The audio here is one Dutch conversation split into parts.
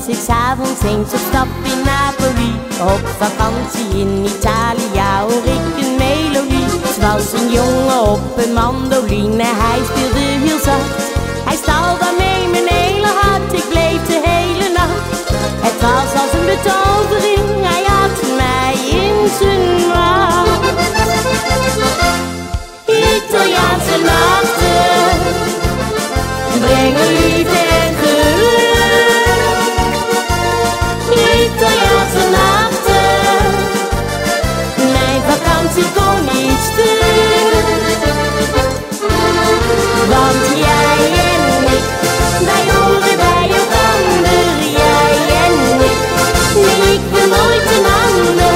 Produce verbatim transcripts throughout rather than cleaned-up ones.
was ik 's avonds eens op stap in Napoli. Op vakantie in Italia hoor ik een melodie. Het was een jongen op een mandoline, hij speelde heel zacht. Hij stal daarmee mijn hele hart, ik bleef de hele nacht. Het was als een betovering, hij had mij in zijn macht. Italiaanse nachten brengen liefde en geluk. Italiaanse nachten, mijn vakantie kon niet stuk. Want jij en ik, wij horen bij elkander. Jij en ik, nee, ik wil nooit een ander.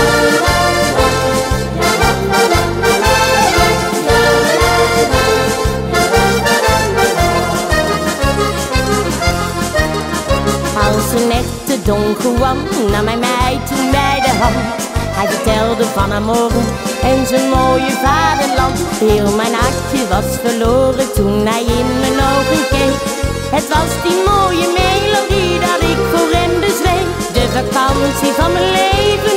Als een echte Don Juan nam hij mij toen bij de hand. Hij vertelde van Amore en zijn mooie vaderland. Heel mijn hartje was verloren toen hij in mijn ogen keek. Het was die mooie melodie dat ik voor hem bezweek. De vakantie van mijn leven